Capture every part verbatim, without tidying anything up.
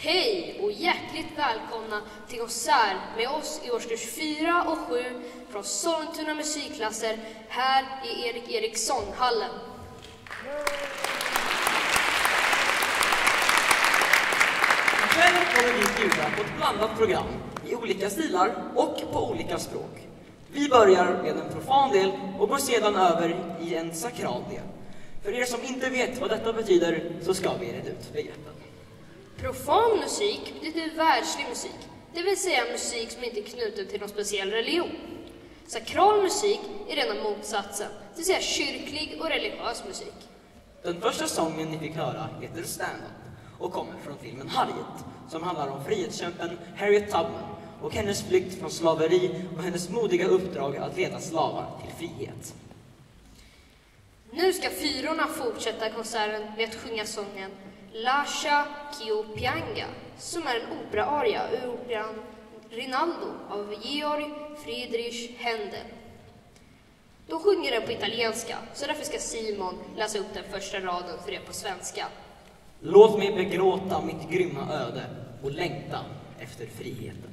Hej och hjärtligt välkomna till konsert med oss i årskurs fyra och sju från Sollentuna musikklasser här i Erik Eriksson-hallen. Ikväll kommer vi bjuda på ett blandat program i olika stilar och på olika språk. Vi börjar med en profan del och går sedan över i en sakral del. För er som inte vet vad detta betyder så ska vi reda ut begreppen. Profan musik betyder världslig musik, det vill säga musik som inte är knuten till någon speciell religion. Sakral musik är rena motsatsen, det vill säga kyrklig och religiös musik. Den första sången ni fick höra heter Stand-Up och kommer från filmen Harriet, som handlar om frihetskämpen Harriet Tubman och hennes flykt från slaveri och hennes modiga uppdrag att leda slavar till frihet. Nu ska fyrorna fortsätta konserten med att sjunga sången Lascia ch'io pianga, som är en operaaria ur operan Rinaldo av Georg Friedrich Händel. De sjunger den på italienska, så därför ska Simon läsa upp den första raden för er på svenska. Låt mig begråta mitt grymma öde och längta efter friheten.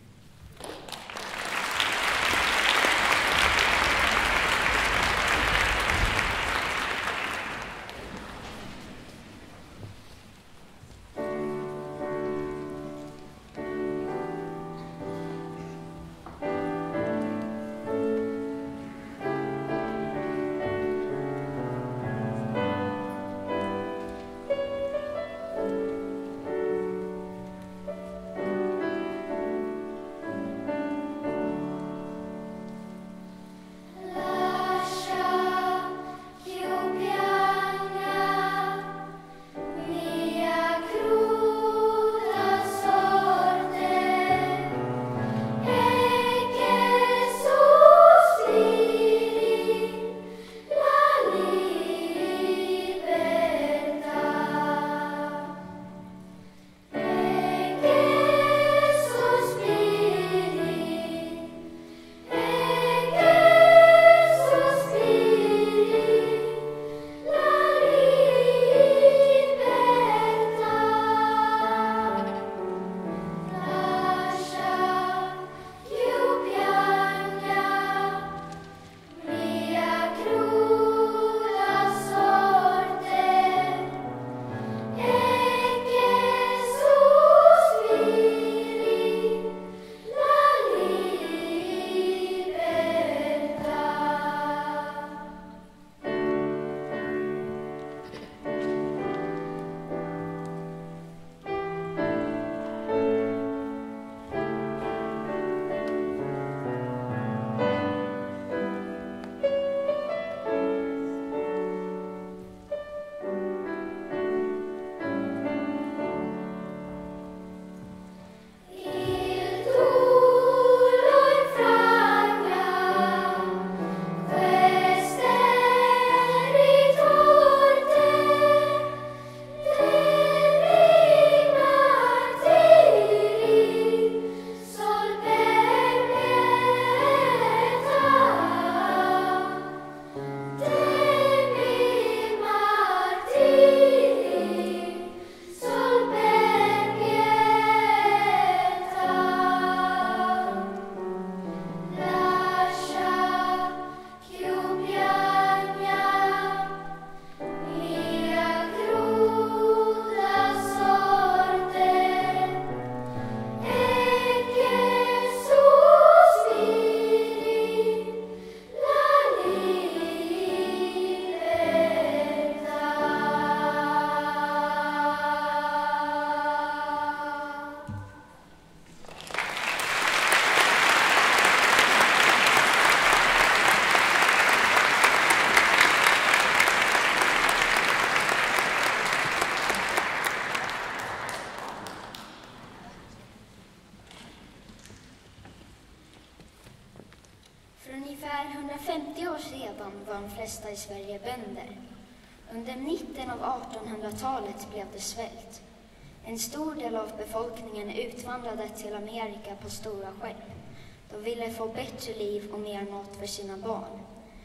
hundrafemtio år sedan var de flesta i Sverige bönder. Under mitten av artonhundratalet blev det svält. En stor del av befolkningen utvandrade till Amerika på stora skepp. De ville få bättre liv och mer mat för sina barn.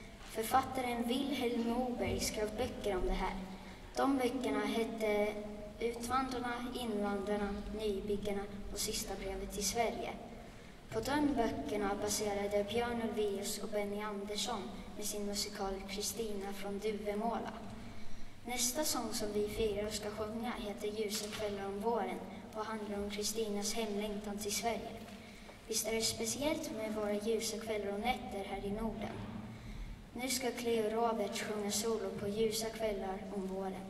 Författaren Vilhelm Moberg skrev böcker om det här. De böckerna hette Utvandrarna, invandrarna, nybyggarna och sista brevet till Sverige. På de böckerna baserade Björn Ulvaeus och Benny Andersson med sin musikal Kristina från Duvemåla. Nästa sång som vi firar och ska sjunga heter Ljusa kvällar om våren och handlar om Kristinas hemlängtan till Sverige. Visst är det speciellt med våra ljusa kvällar och nätter här i Norden. Nu ska Cleo Robert sjunga solo på Ljusa kvällar om våren.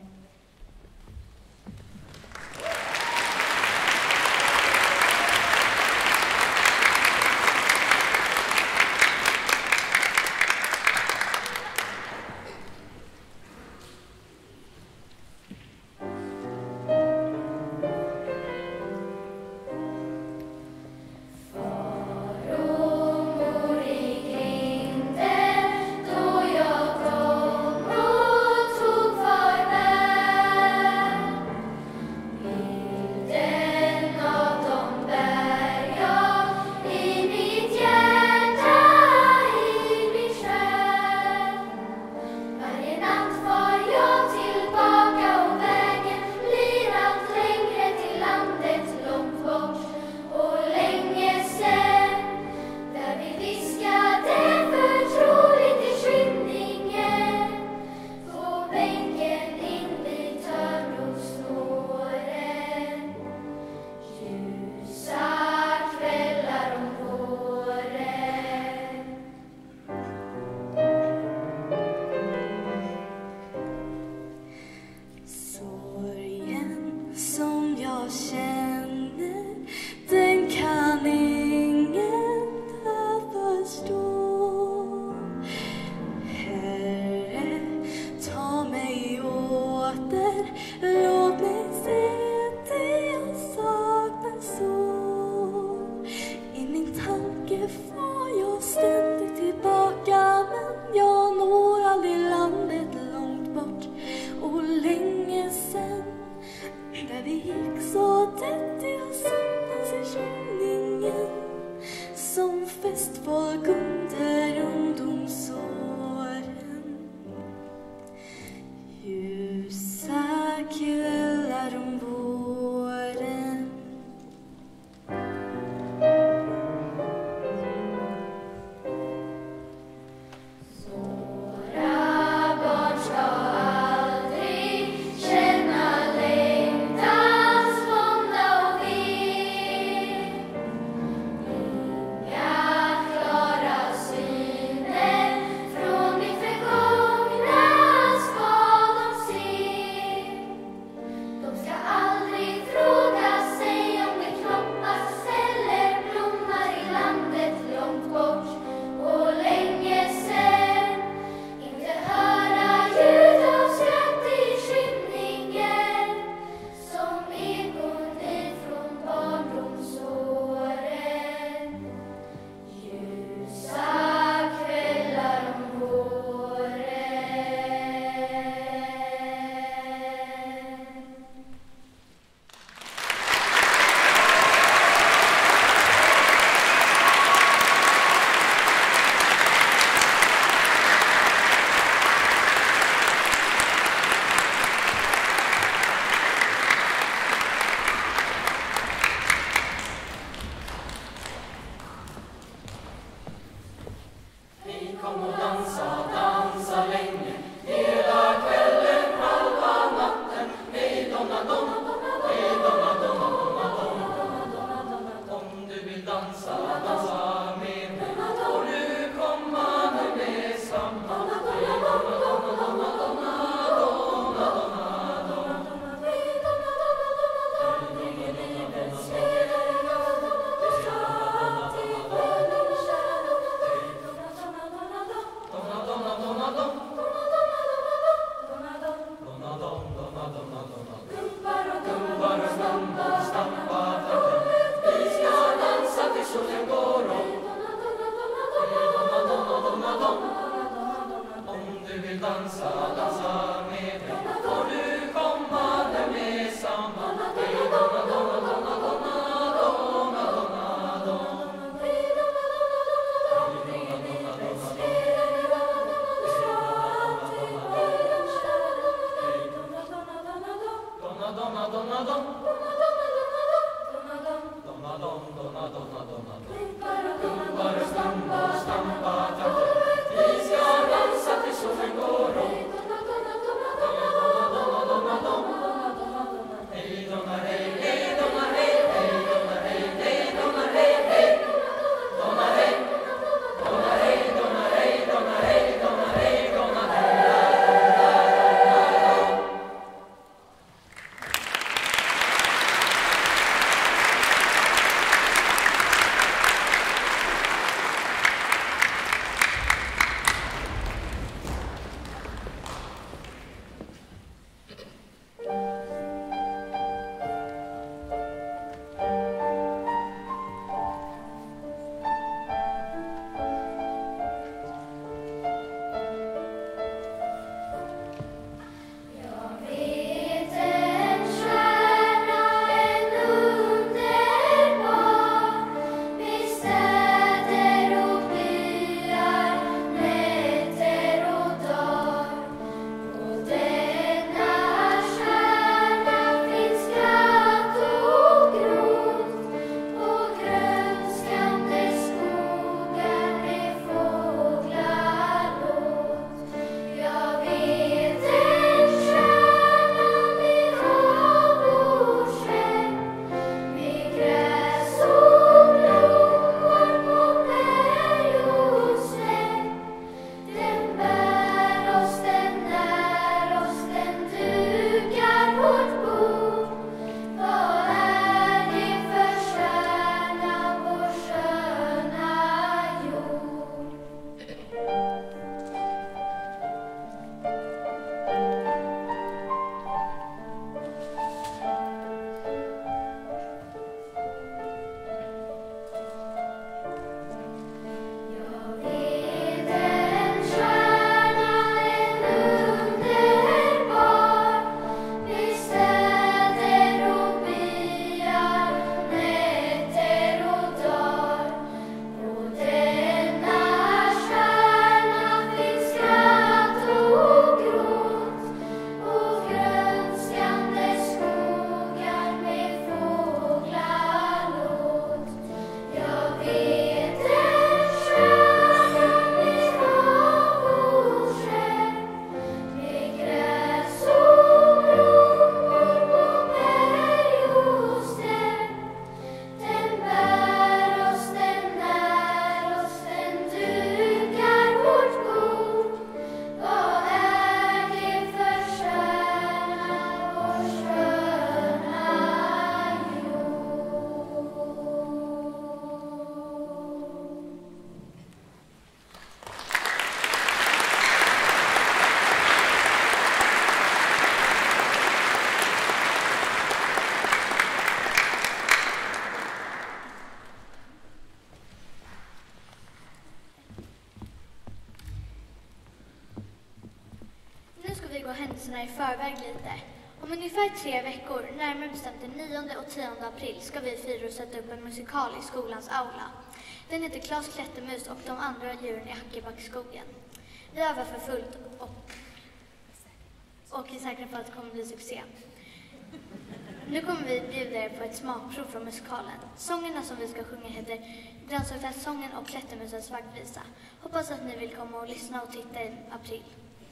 förberedelserna i förväg lite. Om ungefär tre veckor, närmare bestämt den nionde och tionde april, ska vi fyra sätta upp en musikal i skolans aula. Den heter Klas Klättermus och de andra djuren i Hackebackskogen. Vi övar för fullt och, och är säkra på att det kommer bli succé. Nu kommer vi bjuda er på ett smakprov från musikalen. Sångerna som vi ska sjunga heter Grönsakssången och Klättermusens vaggvisa. Hoppas att ni vill komma och lyssna och titta i april.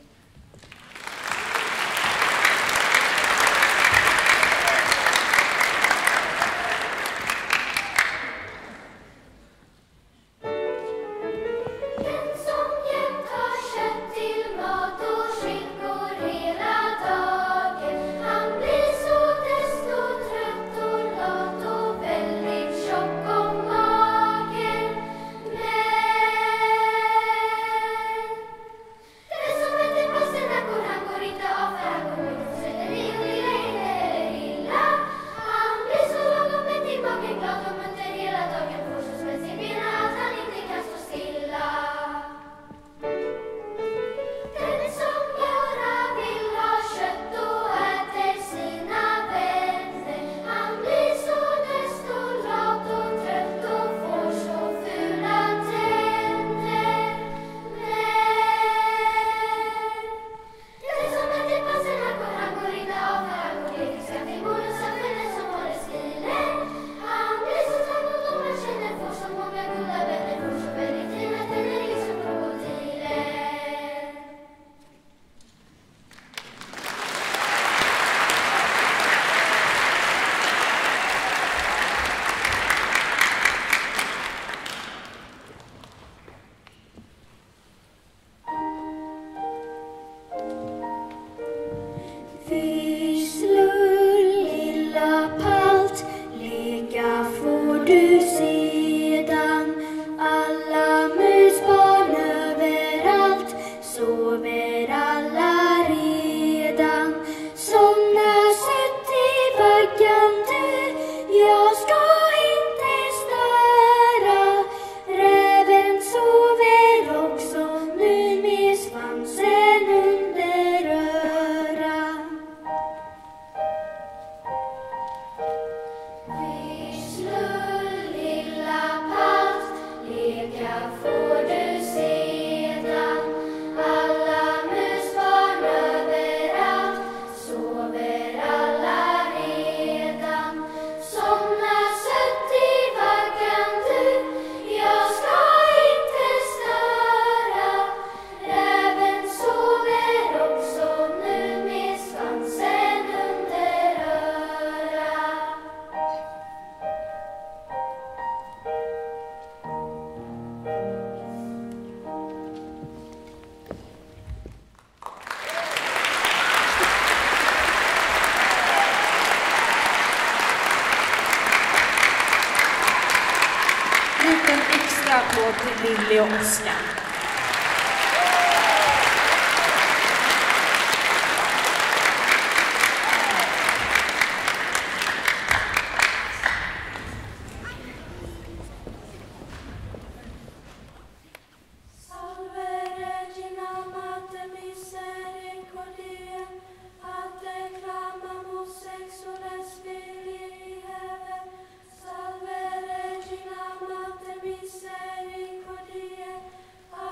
Applåd till Lilly och Oskar. Salve Regina Mater Misericordiae,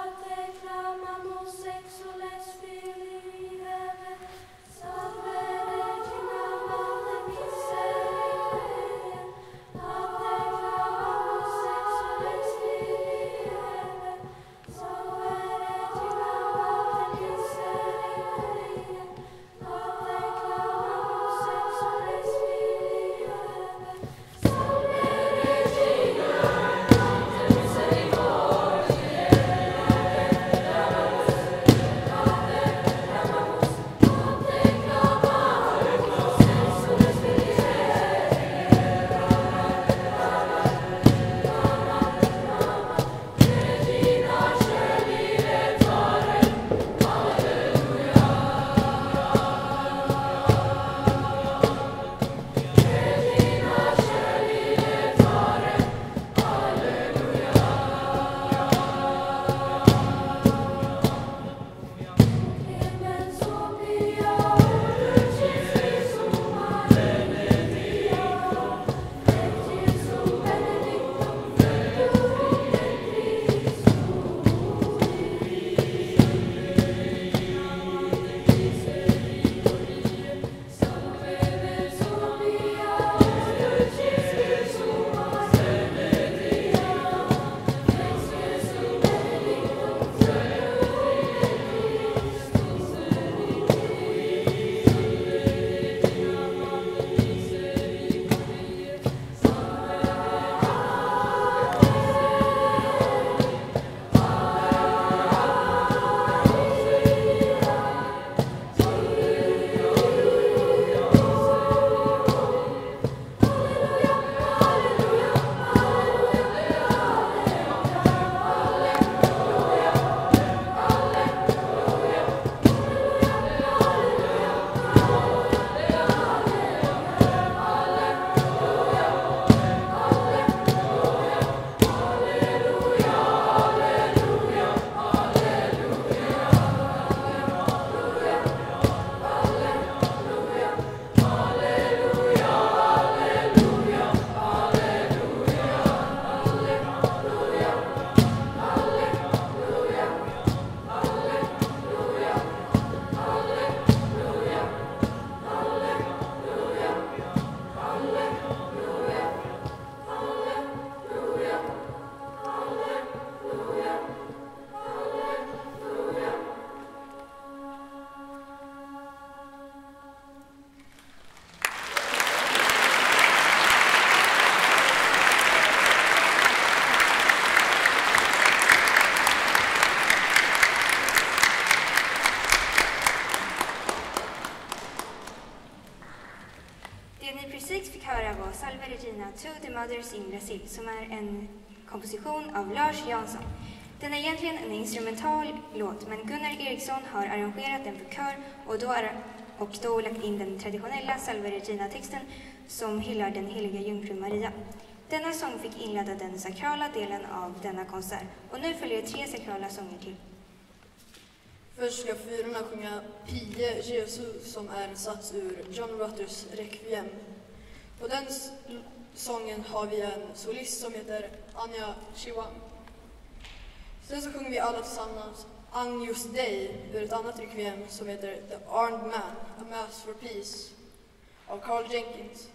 var Salve Regina to the Mothers in Brazil, som är en komposition av Lars Jansson. Den är egentligen en instrumental låt, men Gunnar Eriksson har arrangerat den för kör och då, är, och då lagt in den traditionella Salve Regina-texten som hyllar den heliga jungfru Maria. Denna sång fick inleda den sakrala delen av denna konsert, och nu följer tre sakrala sånger till. Först ska fyrorna sjunga Pie Jesu, som är en sats ur John Rutters Requiem. På den sången har vi en solist som heter Anja Chiwang. Sen så sjunger vi alla tillsammans Agnus Dei ur ett annat requiem som heter The Armed Man, A Mass for Peace av Carl Jenkins.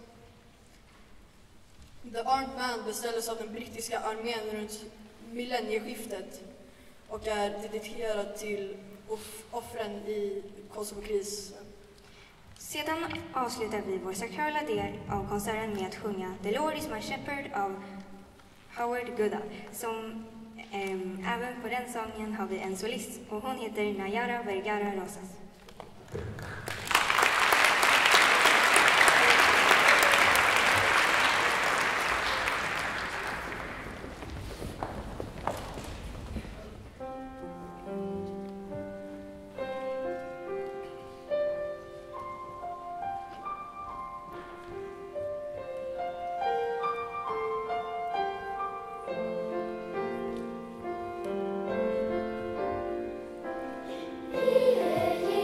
The Armed Man beställdes av den brittiska armén runt millennieskiftet och är dedikerad till off- offren i Kosovo-krisen. Sedan avslutar vi vår sakrala del av konserten med att sjunga The Lord is my shepherd av Howard Goodall. Som, äm, även på den sången har vi en solist och hon heter Nayara Vergara Rosas. Pie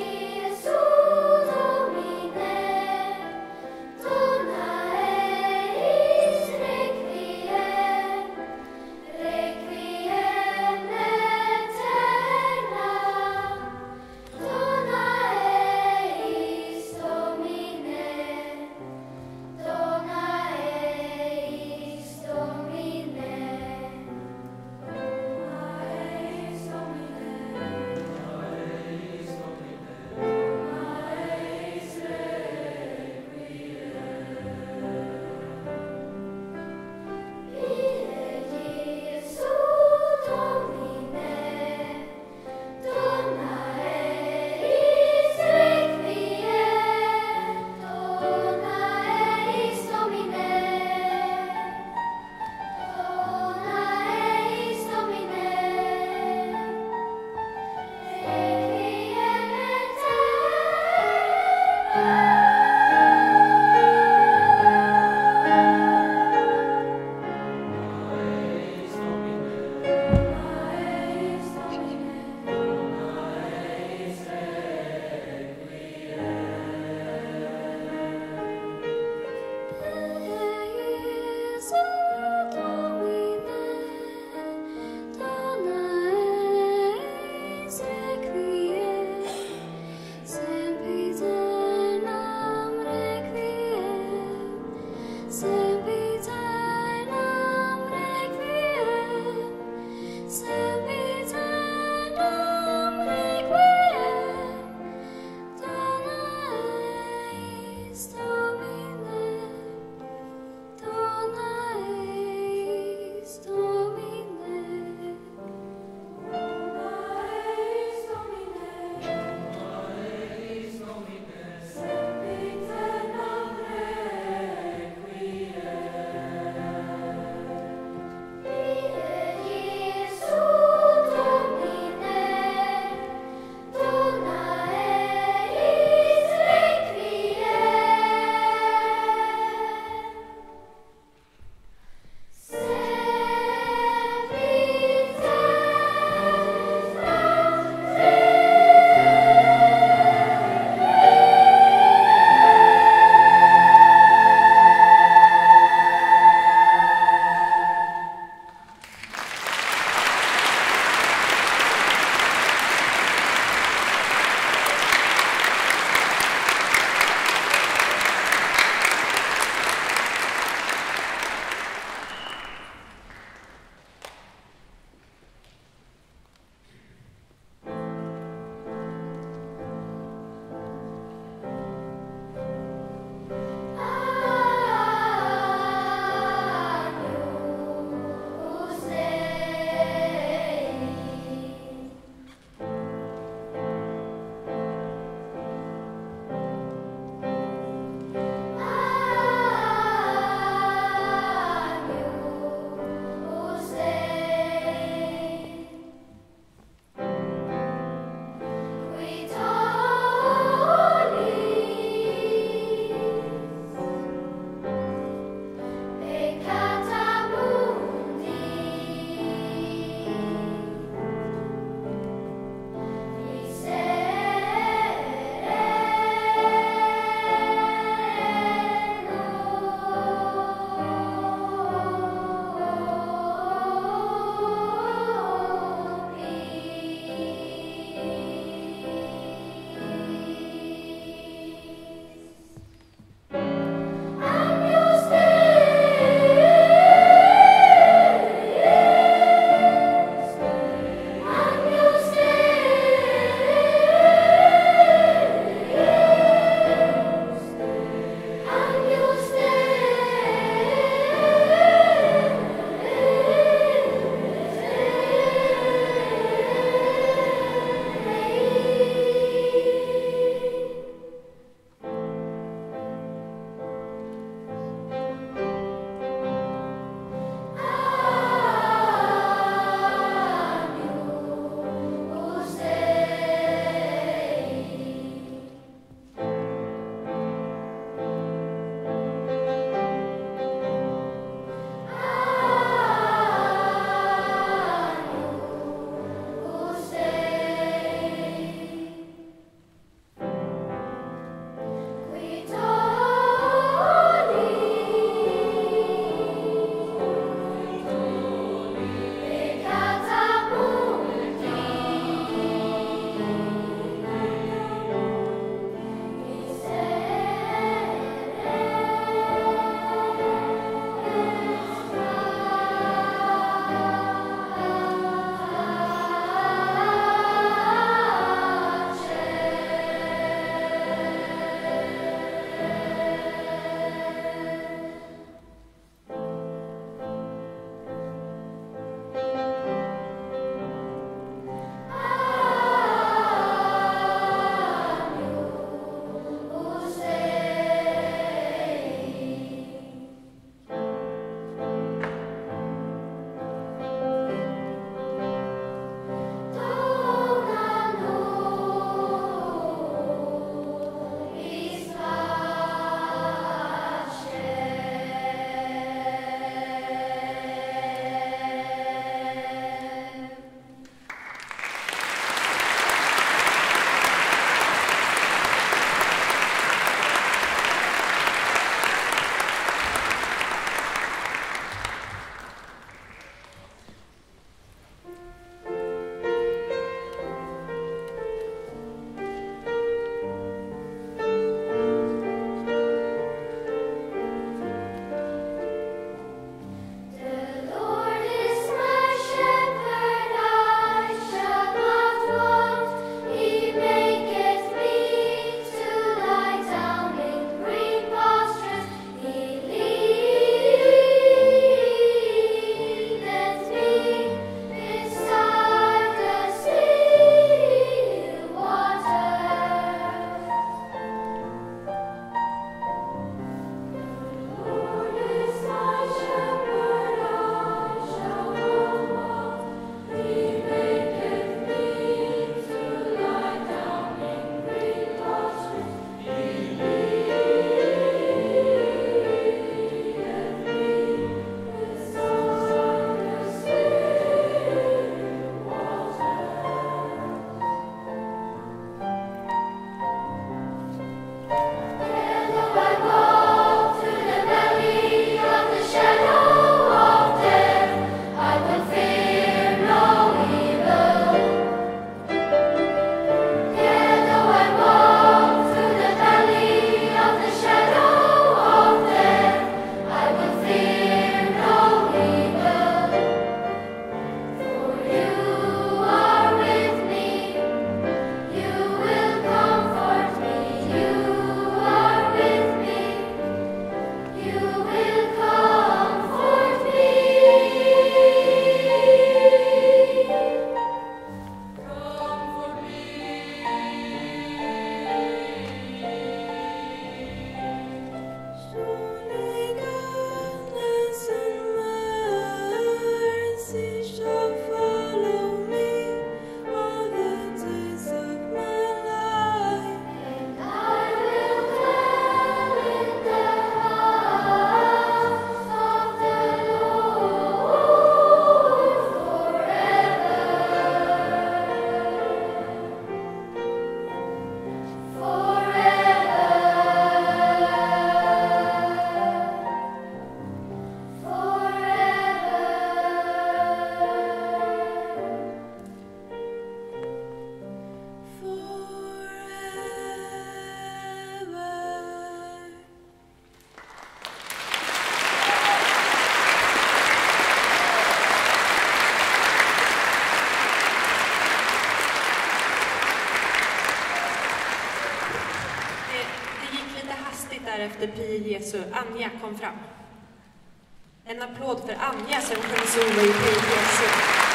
efter Pi Jesu, Anja, kom fram. En applåd för Anja som kunde sova i Pi Jesu.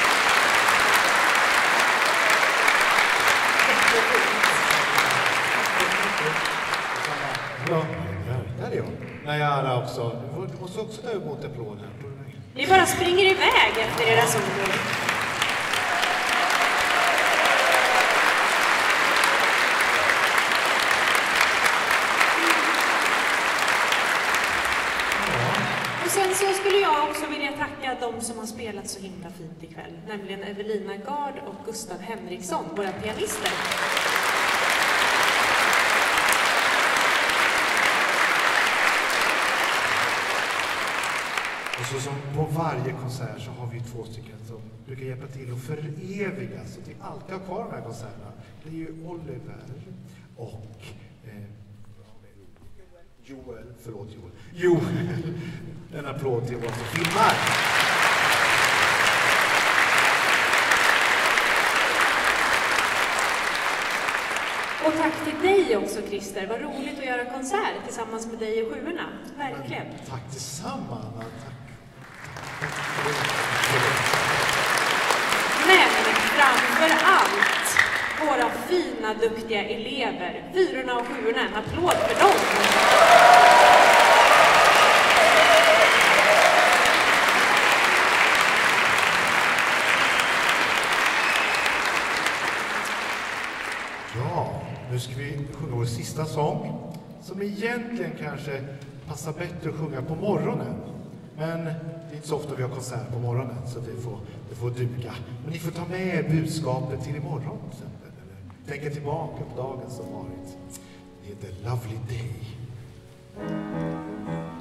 Ja, där är jag. Najara också. Du måste också ta emot applåden. Ni bara springer iväg efter era sånger. Och sen så skulle jag också vilja tacka de som har spelat så himla fint ikväll. Nämligen Evelina Gard och Gustav Henriksson, våra pianister. Och så som på varje konsert så har vi två stycken som brukar hjälpa till att föreviga så att vi alltid har kvar de här konserterna. Det är ju Oliver och eh, Joel, förlåt Joel. Joel, en applåd till oss som filmar. Och tack till dig också, Christer. Vad roligt att göra konsert tillsammans med dig och sjuorna. Verkligen. Men, tack detsamma, Anna. Tack. Men framför allt våra fina, duktiga elever. Fyrorna och sjuorna. En applåd för dem. Ja, nu ska vi sjunga vår sista sång som egentligen kanske passar bättre att sjunga på morgonen. Men det är inte så ofta vi har konsert på morgonen så det får, det får duga. Men ni får ta med er budskapet till imorgon till exempel. Eller tänka tillbaka på dagen som varit. Det är The Lovely Day.